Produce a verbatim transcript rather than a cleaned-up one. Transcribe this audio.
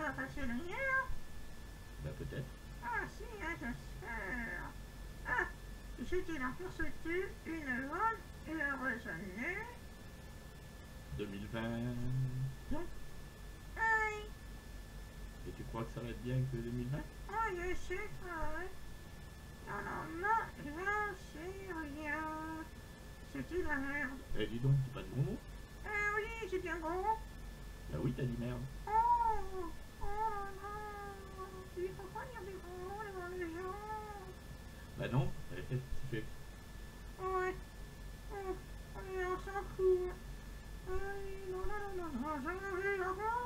va passer le hier. Bah peut-être. Ah si, hein, j'espère. Ah, j'étais là pour souhaiter une bonne et heureuse année. deux mille vingt. Donc, aïe. Et tu crois que ça va être bien que deux mille vingt? Oh, je sais pas, ouais. Non, non, non, j'en sais rien. C'était la merde. Eh dis donc, c'est pas de gros mots? Eh oui, c'est bien gros. Bah oui, t'as dit merde. Oh, oh là là. Il faut pas dire des gros mots devant les gens. Bah non, eh, eh, tu fais. Ouais. Oh, allez, on s'en fout. Allez, non, non, non, non, non, j'en avais la